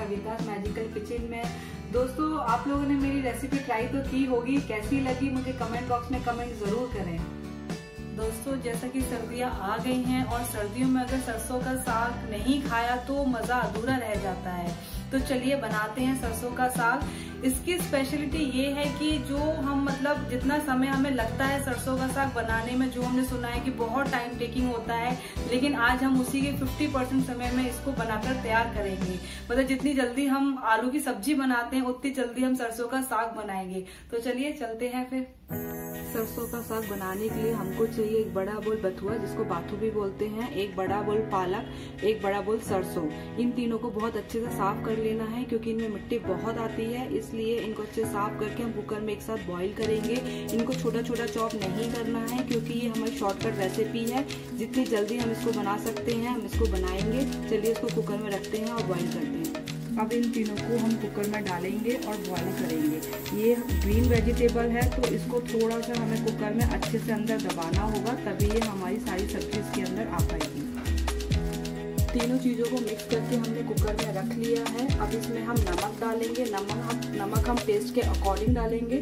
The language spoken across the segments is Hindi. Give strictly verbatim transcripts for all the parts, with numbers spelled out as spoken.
कविता's मैजिकल किचन में। दोस्तों आप लोगों ने मेरी रेसिपी ट्राई तो की होगी, कैसी लगी मुझे कमेंट बॉक्स में कमेंट जरूर करें। दोस्तों जैसा कि सर्दियां आ गई हैं और सर्दियों में अगर सरसों का साग नहीं खाया तो मजा अधूरा रह जाता है। तो चलिए बनाते हैं सरसों का साग। इसकी स्पेशलिटी ये है कि जो हम मतलब जितना समय हमें लगता है सरसों का साग बनाने में, जो हमने सुना है कि बहुत टाइम टेकिंग होता है, लेकिन आज हम उसी के पचास परसेंट समय में इसको बनाकर तैयार करेंगे। मतलब जितनी जल्दी हम आलू की सब्जी बनाते हैं उतनी जल्दी हम सरसों का साग बनाएंगे। तो चलिए चलते हैं फिर। सरसों का साग बनाने के लिए हमको चाहिए एक बड़ा बोल बथुआ, जिसको बाथू भी बोलते हैं, एक बड़ा बोल पालक, एक बड़ा बोल सरसों। इन तीनों को बहुत अच्छे से साफ कर लेना है क्योंकि इनमें मिट्टी बहुत आती है, इसलिए इनको अच्छे साफ करके हम कुकर में एक साथ बॉईल करेंगे। इनको छोटा छोटा चॉप नहीं करना है क्योंकि ये हमारी शॉर्टकट रेसिपी है। जितनी जल्दी हम इसको बना सकते हैं हम इसको बनाएंगे। चलिए इसको कुकर में रखते हैं और बॉईल करते हैं। अब इन तीनों को हम कुकर में डालेंगे और बॉईल करेंगे। ये ग्रीन वेजिटेबल है तो इसको थोड़ा सा हमें कुकर में अच्छे से अंदर दबाना होगा, तभी ये हमारी सारी सब्जी इसके अंदर आ पाएगी। तीनों चीज़ों को मिक्स करके हमने कुकर में रख लिया है। अब इसमें हम नमक डालेंगे। नमक हम नमक हम टेस्ट के अकॉर्डिंग डालेंगे।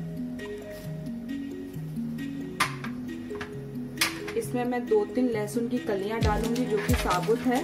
इसमें मैं दो तीन लहसुन की कलियां डालूंगी जो कि साबुत है,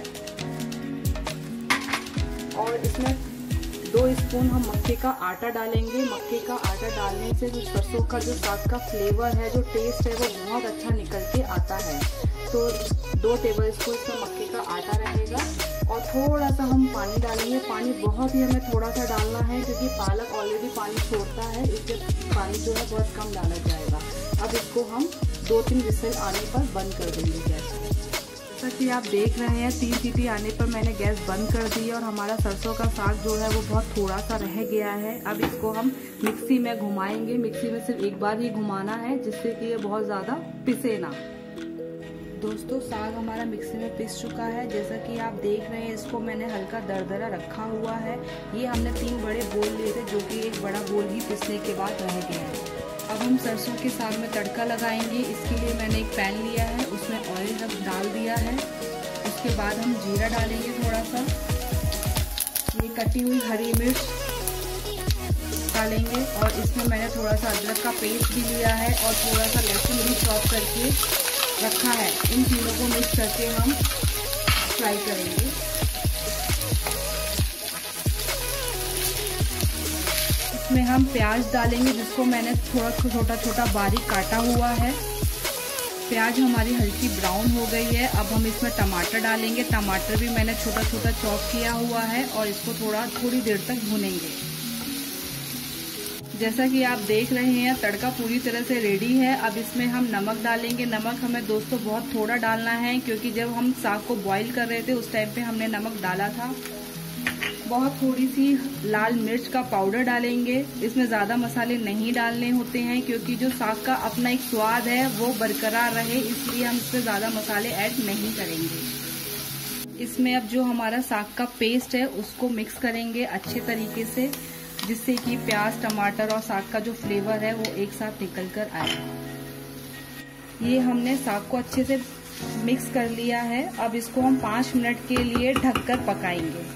और इसमें दो स्पून हम मक्के का आटा डालेंगे। मक्के का आटा डालने से जो सरसों का जो साग का फ्लेवर है, जो टेस्ट है, वो बहुत अच्छा निकल के आता है। तो दो टेबल स्पून इसमें मक्के का आटा रहेगा और थोड़ा सा हम पानी डालेंगे। पानी बहुत ही हमें थोड़ा सा डालना है क्योंकि पालक ऑलरेडी पानी छोड़ता है, इसलिए पानी जो है बहुत कम डाला जाएगा। अब इसको हम दो तीन विसल आने पर बंद कर देंगे गैस को। जैसा कि आप देख रहे हैं तीन सीटी आने पर मैंने गैस बंद कर दी और हमारा सरसों का साग जो है वो बहुत थोड़ा सा रह गया है। अब इसको हम मिक्सी में घुमाएंगे। मिक्सी में सिर्फ एक बार ही घुमाना है जिससे कि ये बहुत ज़्यादा पिसे ना। दोस्तों साग हमारा मिक्सी में पिस चुका है। जैसा कि आप देख रहे हैं इसको मैंने हल्का दरदरा रखा हुआ है। ये हमने तीन बड़े बोल लिए थे जो कि एक बड़ा बोल ही पिसने के बाद रह गया है। अब हम सरसों के साग में तड़का लगाएंगे। इसके लिए मैंने एक पैन लिया है, उसमें ऑयल रख डाल दिया है। उसके बाद हम जीरा डालेंगे थोड़ा सा। ये कटी हुई हरी मिर्च डालेंगे और इसमें मैंने थोड़ा सा अदरक का पेस्ट भी लिया है और थोड़ा सा लहसुन भी चॉप करके रखा है। इन तीनों को मिक्स करके हम फ्राई करेंगे। इसमें हम प्याज डालेंगे जिसको मैंने थोड़ा छोटा छोटा बारीक काटा हुआ है। प्याज हमारी हल्की ब्राउन हो गई है। अब हम इसमें टमाटर डालेंगे। टमाटर भी मैंने छोटा छोटा चॉप किया हुआ है और इसको थोड़ा थोड़ी देर तक भूनेंगे। जैसा कि आप देख रहे हैं तड़का पूरी तरह से रेडी है। अब इसमें हम नमक डालेंगे। नमक हमें दोस्तों बहुत थोड़ा डालना है क्योंकि जब हम साग को बॉईल कर रहे थे उस टाइम पे हमने नमक डाला था। बहुत थोड़ी सी लाल मिर्च का पाउडर डालेंगे। इसमें ज़्यादा मसाले नहीं डालने होते हैं क्योंकि जो साग का अपना एक स्वाद है वो बरकरार रहे, इसलिए हम इसमें ज़्यादा मसाले ऐड नहीं करेंगे। इसमें अब जो हमारा साग का पेस्ट है उसको मिक्स करेंगे अच्छे तरीके से, जिससे कि प्याज टमाटर और साग का जो फ्लेवर है वो एक साथ निकल कर आए। ये हमने साग को अच्छे से मिक्स कर लिया है। अब इसको हम पाँच मिनट के लिए ढककर पकाएंगे।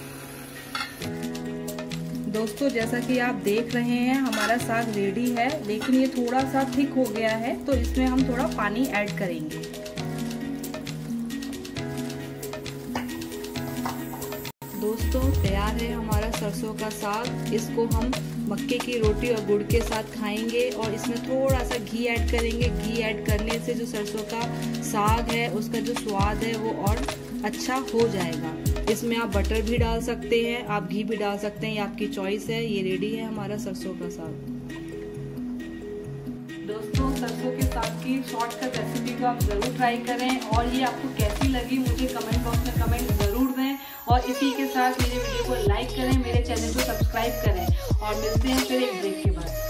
दोस्तों जैसा कि आप देख रहे हैं हमारा साग रेडी है, लेकिन ये थोड़ा सा थिक हो गया है तो इसमें हम थोड़ा पानी ऐड करेंगे। दोस्तों तैयार है हमारा सरसों का साग। इसको हम मक्के की रोटी और गुड़ के साथ खाएंगे और इसमें थोड़ा सा घी ऐड करेंगे। घी ऐड करने से जो सरसों का साग है उसका जो स्वाद है वो और अच्छा हो जाएगा। इसमें आप बटर भी डाल सकते हैं, आप घी भी डाल सकते हैं, ये आपकी चॉइस है। ये रेडी है हमारा सरसों का साग। दोस्तों सरसों के साग की शॉर्टकट रेसिपी को आप जरूर ट्राई करें और ये आपको कैसी लगी मुझे कमेंट बॉक्स में कमेंट जरूर दें। और इसी के साथ मेरे वीडियो को लाइक करें, मेरे चैनल को सब्सक्राइब करें और मिलते हैं फिर एक ब्रेक के बाद।